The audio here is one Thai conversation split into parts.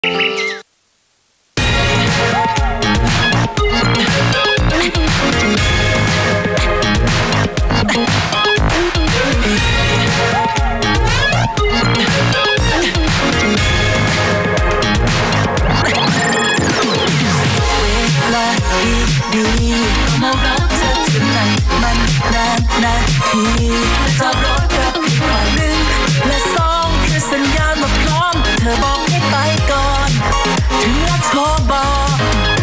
มารักเธอถึงไหนมันนานนาทีจอดรถกับอีกฝ่ายหนึ่งและสองคือสัญญาณว่าพร้อมเธอบอกให้ไปก่อนถึงแล้วโทรบอก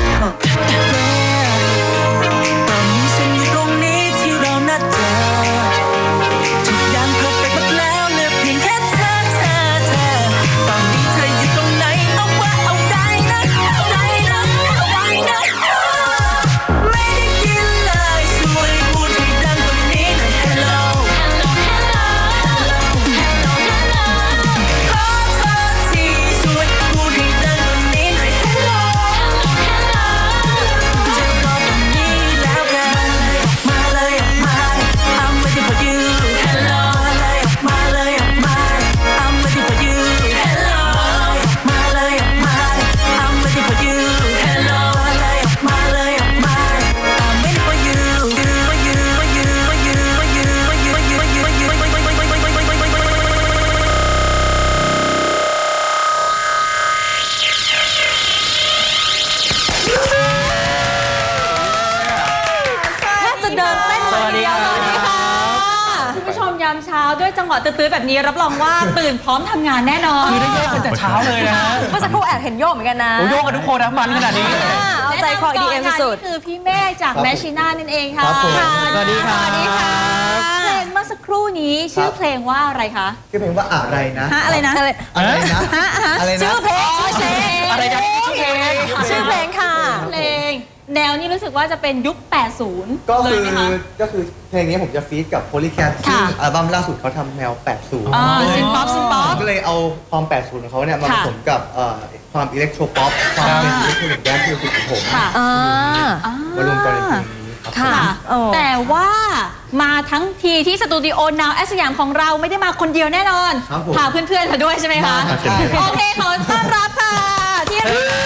ตอนนี้ฉันอยู่ตรงนี้ที่เรานัดเจอทุกอย่างเพอร์เฟกต์หมดแล้วเหลือเพียงแค่เธอตอนนี้เธออยู่ตรงไหนเอาว่าเอาได้นะเอาได้นะเอาได้นะเช้าด้วยจังหวะตื้อๆแบบนี้รับรองว่าตื่นพร้อมทำงานแน่นอนคือได้โยกกันแต่เช้าเลยนะเมื่อสักครู่แอบเห็นโยกเหมือนกันนะโยกกันทุกคนนะมันขนาดนี้เอาใจคอ EDM สุดนี่คือพี่เมฆจากแมชชีน่านั่นเองค่ะสวัสดีค่ะเพลงเมื่อสักครู่นี้ชื่อเพลงว่าอะไรคะชื่อเพลงว่าอะไรนะอะไรนะชื่อเพลงอะไรนะชื่อเพลงค่ะเพลงแนวนี้รู้สึกว่าจะเป็นยุค 80 ก็คือเพลงนี้ผมจะฟีดกับ Polycat ซึ่งอัลบั้มล่าสุดเขาทำแนว 80 ซินป๊อปก็เลยเอาความ 80 ของเขาเนี่ยมาผสมกับความอิเล็กโทรป๊อปความเป็นอิเล็กทรอนิกส์แดนซ์มิวสิกของผมมารวมกันในเพลงนี้ค่ะแต่ว่ามาทั้งทีที่สตูดิโอ Now at สยามของเราไม่ได้มาคนเดียวแน่นอนพาเพื่อนๆมาด้วยใช่ไหมคะโอเคขอต้อนรับค่ะที่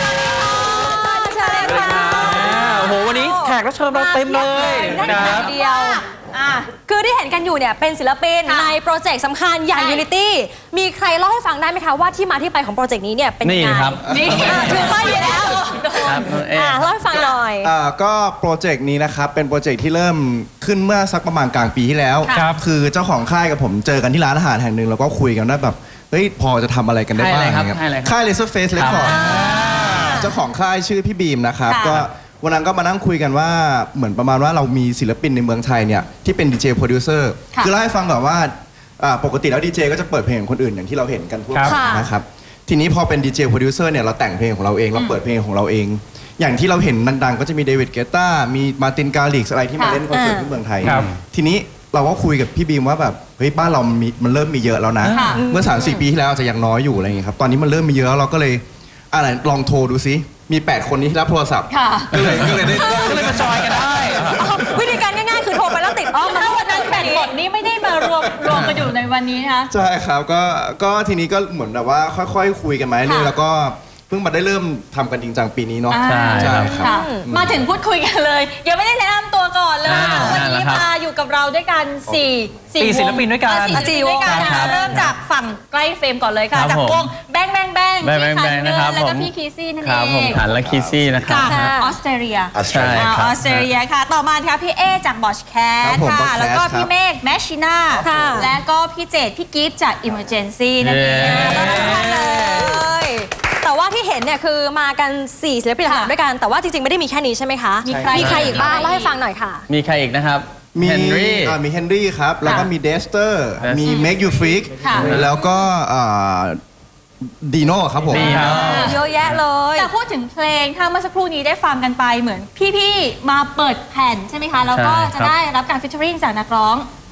โอ้โหวันนี้แขกรับเชิญเราเต็มเลยนะครับเดียวคือที่เห็นกันอยู่เนี่ยเป็นศิลปินในโปรเจกต์สำคัญอย่าง Unity มีใครเล่าให้ฟังได้ไหมคะว่าที่มาที่ไปของโปรเจกต์นี้เนี่ยเป็นยังไงนี่ครับถือป้ายอยู่แล้วเล่าให้ฟังหน่อยก็โปรเจกต์นี้นะครับเป็นโปรเจกต์ที่เริ่มขึ้นเมื่อสักประมาณกลางปีที่แล้วคือเจ้าของค่ายกับผมเจอกันที่ร้านอาหารแห่งหนึ่งแล้วก็คุยกันว่าแบบเฮ้ยพอจะทำอะไรกันได้บ้างครับค่าย Laser Face Record เจ้าของค่ายชื่อพี่บีมนะครับก็วันนั้นก็มานั่งคุยกันว่าเหมือนประมาณว่าเรามีศิลปินในเมืองไทยเนี่ยที่เป็นดีเจโปรดิวเซอร์คือเล่าให้ฟังก่อนว่าปกติแล้วดีเจก็จะเปิดเพลงของคนอื่นอย่างที่เราเห็นกันทั่วไปนะครับทีนี้พอเป็นดีเจโปรดิวเซอร์เนี่ยเราแต่งเพลงของเราเองเราเปิดเพลงของเราเองอย่างที่เราเห็นดังๆก็จะมีเดวิดเกต้ามีมาร์ตินกาลิกอะไรที่มาเล่นคอนเสิร์ตที่เมืองไทยทีนี้เราก็คุยกับพี่บีมว่าแบบเฮ้ยบ้านเรามันเริ่มมีเยอะแล้วนะเมื่อ 3-4 ปีที่แล้วอาจจะยังน้อยอยู่อะไรอย่างเงี้ยครับตอนนี้มันเริ่มมีเยอะเราก็เลยอะไรลองโทรดูซิมี8คนนี้ที่รับโทรศัพท์ก็เลยมาจอยกันได้วิธีการง่ายๆคือโทรไปแล้วติดถ้าวันนั้น8คนนี้ไม่ได้มารวมกันอยู่ในวันนี้นะคะใช่ครับก็ทีนี้ก็เหมือนแบบว่าค่อยๆคุยกันมาเรื่อยแล้วก็เพิ่งมาได้เริ่มทำกันจริงจังปีนี้เนาะใช่ครับมาถึงพูดคุยกันเลยยังไม่ได้แนะนำตัวก่อนเลยวันนี้มาอยู่กับเราด้วยกัน4 ศิลปินด้วยกันเริ่มจากฝั่งใกล้เฟรมก่อนเลยค่ะจากวงแบงนะครับแล้วก็พี่คีซี่นั่นเองผมขันและคีซี่นะครับจากออสเตรเลียค่ะต่อมาค่ะพี่เอจากบอชแคทค่ะแล้วก็พี่เมฆแมชชีน่าและก็พี่เจดพี่กิฟต์จาก Emergency นั่นเองแต่ว่าที่เห็นเนี่ยคือมากัน4ศิลปินหลักด้วยกันแต่ว่าจริงๆไม่ได้มีแค่นี้ใช่ไหมคะมีใครอีกบ้างเล่าให้ฟังหน่อยค่ะมีใครอีกนะครับมีเฮนรี่ครับแล้วก็มีเดสเตอร์มี Make You Freak แล้วก็ดีโน่ครับผมเยอะแยะเลยแต่พูดถึงเพลงถ้าเมื่อสักครู่นี้ได้ฟังกันไปเหมือนพี่ๆมาเปิดแผ่นใช่ไหมคะแล้วก็จะได้รับการฟีเจอริ่งจากนักร้อง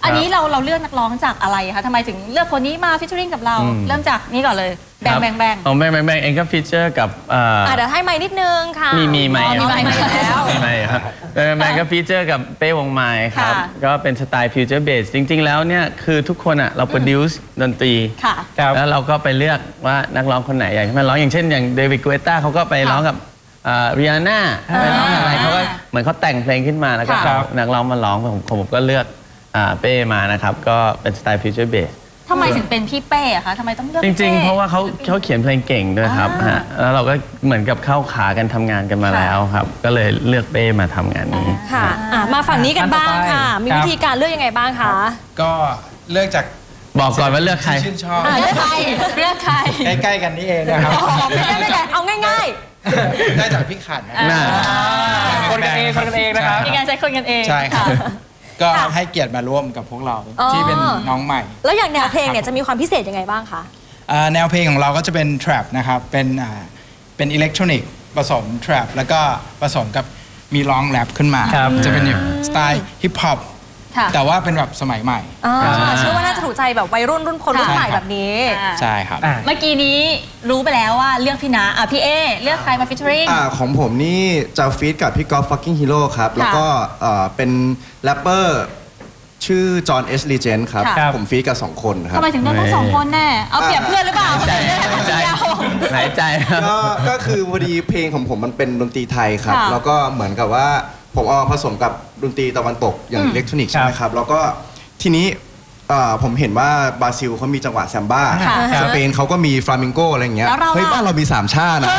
อันนี้เราเลือกนักร้องจากอะไรคะทำไมถึงเลือกคนนี้มาฟีเจอริ่งกับเราเริ่มจากนี้ก่อนเลยแบงของแบงเองก็ฟีเจอร์กับเดี๋ยวให้ไมค์นิดนึงค่ะมีไมค์แล้วมีไมค์ครับแบงก็ฟีเจอร์กับเป้วงไมค์ครับก็เป็นสไตล์ฟิวเจอร์เบสจริงๆแล้วเนี่ยคือทุกคนอ่ะเราโปรดิวซ์ดนตรีแล้วเราก็ไปเลือกว่านักร้องคนไหนอยากให้มาร้องอย่างเช่นอย่างเดวิดกูเอต้าเขาก็ไปร้องกับริอาน่าไปร้องอะไรเขาก็เหมือนเขาแต่งเพลงขึ้นมาแล้วก็นักร้องมาร้องผมก็เลือกเป้มานะครับก็เป็นสไตล์ฟิวเจอร์เบสทำไมถึงเป็นพี่เป้อะคะทำไมต้องเลือกจริงๆเพราะว่าเขาเขียนเพลงเก่งด้วยครับแล้วเราก็เหมือนกับเข้าขากันทำงานกันมาแล้วครับก็เลยเลือกเป้มาทำงานนี้ค่ะมาฝั่งนี้กันบ้างค่ะมีวิธีการเลือกยังไงบ้างคะก็เลือกจากบอกก่อนว่าเลือกใครชื่นชอบเลือกใครใกล้ๆกันนี่เองนะครับไม่ไกลเอาง่ายๆได้จากพี่ขันคนกันเองนะครับมีการใช้คนกันเองใช่ครับก็ให้เกียรติมาร่วมกับพวกเราที่เป็นน้องใหม่แล้วอย่างแนวเพลงเนี่ยจะมีความพิเศษยังไงบ้างคะแนวเพลงของเราก็จะเป็น trap นะครับเป็นอิเล็กทรอนิกส์ผสม trap แล้วก็ผสมกับมีร้องแรปขึ้นมาจะเป็นสไตล์ฮิปฮอปแต่ว่าเป็นแบบสมัยใหม่เชื่อว่าน่าจะถูกใจแบบวัยรุ่นคนรุ่นใหม่แบบนี้ใช่ครับเมื่อกี้นี้รู้ไปแล้วว่าเลือกพี่นะพี่เอเลือกใครมาฟีเจอริ่งของผมนี่จะฟีดกับพี่กอล์ฟฟักกิ้งฮีโร่ครับแล้วก็เป็นแรปเปอร์ชื่อจอห์นเอชลีเจนครับผมฟีดกับ2คนครับทำไมถึงเลือกทั้ง2คนแน่เอาเปรียบเพื่อนหรือเปล่าหายใจก็คือพอดีเพลงของผมมันเป็นดนตรีไทยครับแล้วก็เหมือนกับว่าผมเอาผสมกับดนตรีตะวันตกอย่างอิเล็กทรอนิกส์ใช่ไหมครับแล้วก็ทีนี้ผมเห็นว่าบราซิลเขามีจังหวะแซมบ้าสเปนเขาก็มีฟลามิงโกอะไรอย่างเงี้ยเฮ้ยบ้านเรามี3ชาตินะ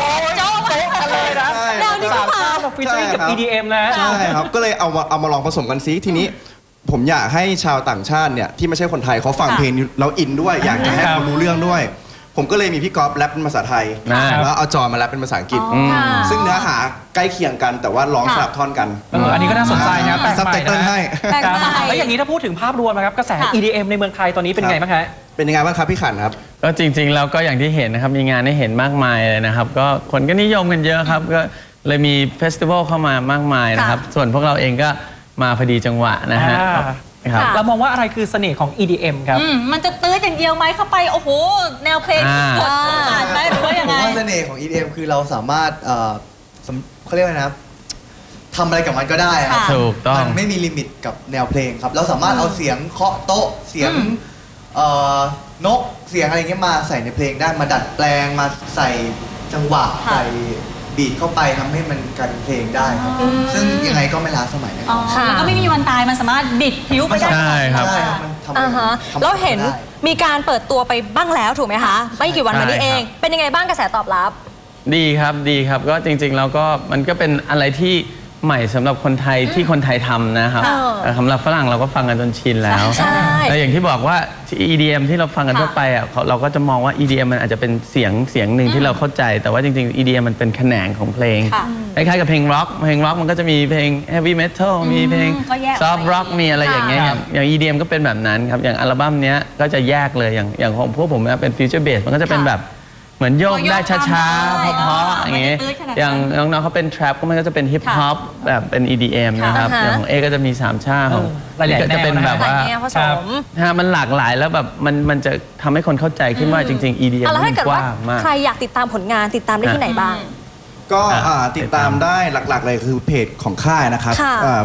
แนวนี้ก็มาฟีเจอริ่งกับ EDM นะใช่ครับก็เลยเอามาลองผสมกันซิทีนี้ผมอยากให้ชาวต่างชาติเนี่ยที่ไม่ใช่คนไทยเขาฟังเพลงแล้วอินด้วยอยากจะให้เขารู้เรื่องด้วยผมก็เลยมีพี่กอล์ฟแรปเป็นภาษาไทยแล้วเอาจอมาแรปเป็นภาษาอังกฤษซึ่งเนื้อหาใกล้เคียงกันแต่ว่าร้องสลับท่อนกันอันนี้ก็น่าสนใจนะแปลกใหม่นะแล้วอย่างนี้ถ้าพูดถึงภาพรวมนะครับกระแส EDM ในเมืองไทยตอนนี้เป็นไงบ้างคะเป็นยังไงบ้างครับพี่ขันครับก็จริงๆแล้วก็อย่างที่เห็นนะครับมีงานให้เห็นมากมายเลยนะครับก็คนก็นิยมกันเยอะครับก็เลยมีเฟสติวัลเข้ามามากมายนะครับส่วนพวกเราเองก็มาพอดีจังหวะนะฮะเรามองว่าอะไรคือเสน่ห์ของ EDM ครับมันจะตื้ออย่างเดียวไหมเข้าไปโอ้โหแนวเพลงกดอ่านไหมหรือว่ายังไงผมว่าเสน่ห์ของ EDM คือเราสามารถเขาเรียกว่านะทำอะไรกับมันก็ได้ครับถูกต้องมันไม่มีลิมิตกับแนวเพลงครับเราสามารถเอาเสียงเคาะโต๊ะเสียงนกเสียงอะไรเงี้ยมาใส่ในเพลงได้มาดัดแปลงมาใส่จังหวะใส่บีทเข้าไปทำให้มันกลายเป็นเพลงได้ครับซึ่งยังไงก็ไม่ล้าสมัยนะครับแล้วก็ไม่มีวันตายมันสามารถดิดผิวไปได้ใช่ครับแล้วเห็นมีการเปิดตัวไปบ้างแล้วถูกไหมคะไม่กี่วันมานี้เองเป็นยังไงบ้างกระแสตอบรับดีครับก็จริงๆแล้วก็มันก็เป็นอะไรที่ใหม่สำหรับคนไทยที่คนไทยทำนะครับสำหรับฝรั่งเราก็ฟังกันจนชินแล้วแต่อย่างที่บอกว่า EDM ที่เราฟังกันทั่วไปอ่ะเราก็จะมองว่า EDM มันอาจจะเป็นเสียงหนึ่งที่เราเข้าใจแต่ว่าจริงๆ EDM มันเป็นแขนงของเพลงคล้ายๆกับเพลงร็อกมันก็จะมีเพลง Heavy Metal มีเพลง Soft Rock มีอะไรอย่างเงี้ยอย่าง EDM ก็เป็นแบบนั้นครับอย่างอัลบั้มนี้ก็จะแยกเลยอย่างของพวกผมเป็น Future Bass มันก็จะเป็นแบบเหมือนโยกได้ช้าๆเพราะๆอย่างเงี้ยอย่างน้องๆเขาเป็น trap ก็มันก็จะเป็นฮิปฮอปแบบเป็น EDM นะครับอย่างของเอก็จะมี3ชาของก็จะเป็นแบบว่ามันหลากหลายแล้วแบบมันจะทำให้คนเข้าใจขึ้นว่าจริงๆ EDM มันกว้างมากใครอยากติดตามผลงานติดตามได้ที่ไหนบ้างก็ติดตามได้หลักๆเลยคือเพจของค่ายนะครับ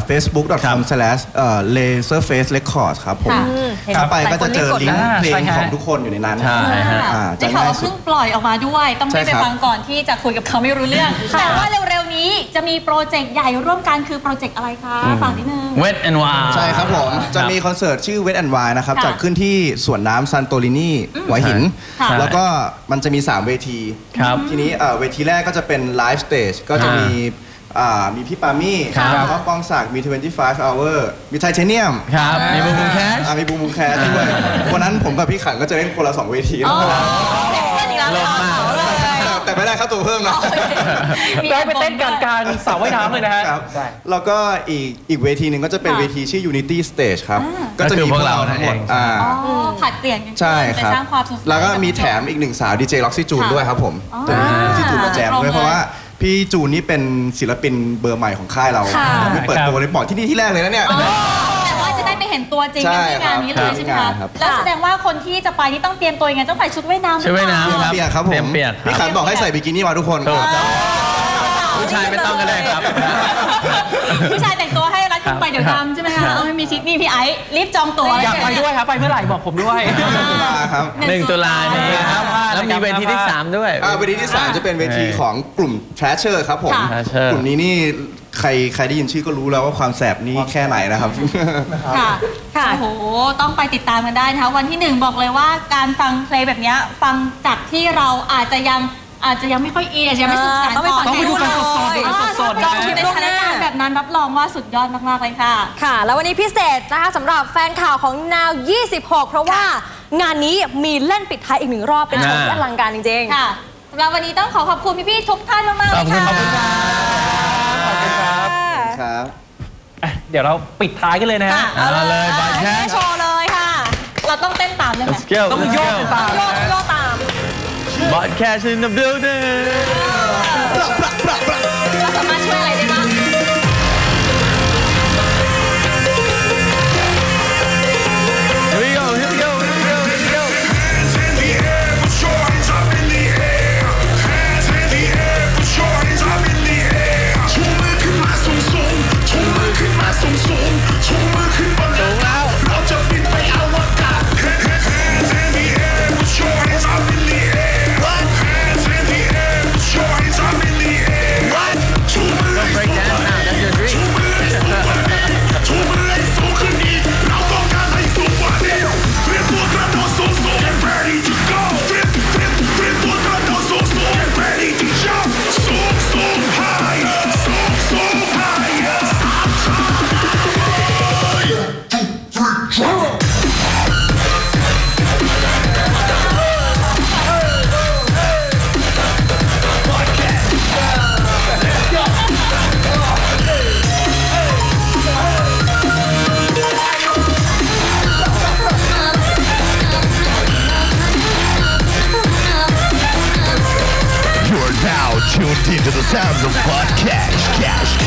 facebook.com/laserface records ครับผมเข้าไปก็จะเจอลิงก์เพลงของทุกคนอยู่ในนั้นได้ข่าวว่าเพิ่งปล่อยออกมาด้วยต้องไปฟังก่อนที่จะคุยกับเขาไม่รู้เรื่องแต่ว่าเร็วๆนี้จะมีโปรเจกต์ใหญ่ร่วมกันคือโปรเจกต์อะไรคะฟังนิดนึง Wet and Wild ใช่ครับผมจะมีคอนเสิร์ตชื่อ Wet and Wild นะครับจัดขึ้นที่สวนน้ำซันโตรินีหัวหินแล้วก็มันจะมี3เวทีทีนี้เวทีแรกก็จะเป็นไลฟ์สเตจก็จะมีพี่ปามี่แล้วก็กองศักดิ์มี25 hour มีไทเทเนียมมีบูมแคชมีบูมแคชด้วยวันนั้นผมกับพี่ขันก็จะเล่นคนละ2เวทีลงมาแต่ไม่ได้ค่าตัวเพิ่มนะได้ไปเต้นกลางสระว่ายน้ำเลยนะฮะแล้วก็อีกเวทีหนึ่งก็จะเป็นเวทีชื่อ Unity Stage ครับก็จะมีพวกเราทั้งหมดผัดเปลี่ยนกันใช่ครับแล้วก็มีแถมอีก1สาวดีเจล็อกซี่จูนด้วยครับผมตัวนี้ล็อกซี่จูนมาแจมด้วยเพราะว่าพี่จูนนี่เป็นศิลปินเบอร์ใหม่ของค่ายเราไม่เปิดตัวเลยบอกที่นี่ที่แรกเลยนะเนี่ยแต่ว่าจะได้ไปเห็นตัวจริงกันที่งานนี้เลยใช่ไหมคะแล้วแสดงว่าคนที่จะไปนี่ต้องเตรียมตัวยังไงต้องใส่ชุดว่ายน้ำชุดว่ายน้ำครับเปียกครับผมเปียกพี่ขันบอกให้ใส่บิกินี่มาทุกคนครับผู้ชายไม่ต้องก็ได้ครับผู้ชายแต่งตัวให้รัดขึ้นไปเดี๋ยวดำใช่ไหมคะเอาให้มีชิดนี่พี่ไอซ์รีบจองตั๋วอยากไปด้วยครับไปเมื่อไหร่บอกผมด้วยครับ 1 ตุลานี้ครับแล้วมีเวทีที่ 3 ด้วยเวทีที่ 3 จะเป็นเวทีของกลุ่ม Thrasher ครับผม Thrasher กลุ่มนี้นี่ใครได้ยินชื่อก็รู้แล้วว่าความแสบนี่แค่ไหนนะครับค่ะโอ้โหต้องไปติดตามกันได้นะคะวันที่ 1บอกเลยว่าการฟังเพลงแบบนี้ฟังจากที่เราอาจจะยังไม่ค่อยอินอาจจะยังไม่สุดสานต้องไปดูกันสดๆจองคิวในสถานการณ์แบบนั้นรับรองว่าสุดยอดมากๆเลยค่ะค่ะแล้ววันนี้พิเศษนะคะสำหรับแฟนข่าวของ Now 26 เพราะว่างานนี้มีเล่นปิดท้ายอีก1 รอบเป็นโชว์ที่อลังการจริงๆค่ะสำหรับวันนี้ต้องขอบคุณพี่ๆทุกท่านมากๆเลยค่ะขอบคุณครับครับเดี๋ยวเราปิดท้ายกันเลยนะฮะเอาเลยบอดแคสต์โชว์เลยค่ะเราต้องเต้นตามได้ไหม Let's go ต้องโยกตามโยกตาม Podcast in the building เราสามารถช่วยอะไรได้บ้าง Here we go Here we go Here we go Hands in the air Put your hands up in the air Hands in the air Put your hands up in the air ชูมือขึ้นมาสูงสูงชูมือขึ้นมาสูงสูงชูมือขึ้นบนอากาศเราจะบินไปอวกาศ Hands in the air Put your hands up in the air Hands in the air Put your hands up in the air ชูมือให้สูงชูมือให้สูงชูมือให้สูงขึ้นอีกเราต้องการให้สูงกว่านี้เตรียมตัวกระโดดสูงสูง Get ready to go เตรียมตัวกระโดดสูงสูง Get ready to jump สูงสูง high สูงสูง high 3 2 1 jump You're now tuned into the sounds of Podcast Cash